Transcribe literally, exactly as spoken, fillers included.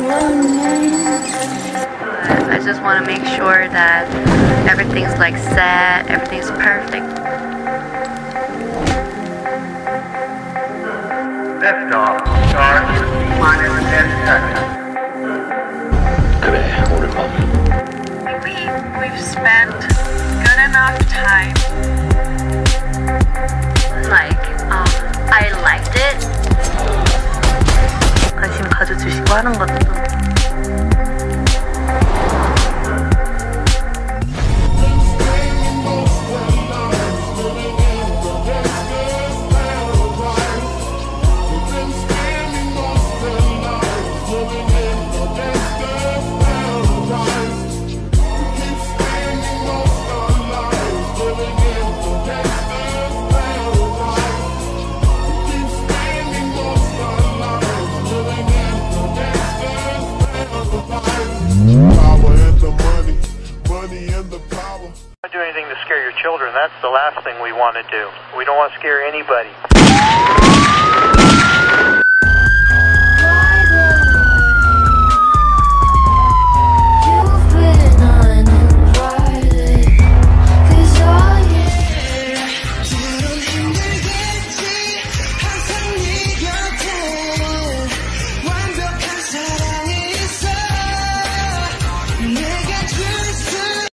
I just want to make sure that everything's like set, everything's perfect. Liftoff. Start minus ten seconds. 그래, 오랜만에. We, we've spent good enough time. Like, um, I liked it. 관심 가져주시고 하는 것도. Do anything to scare your children. That's the last thing we want to do. We don't want to scare anybody.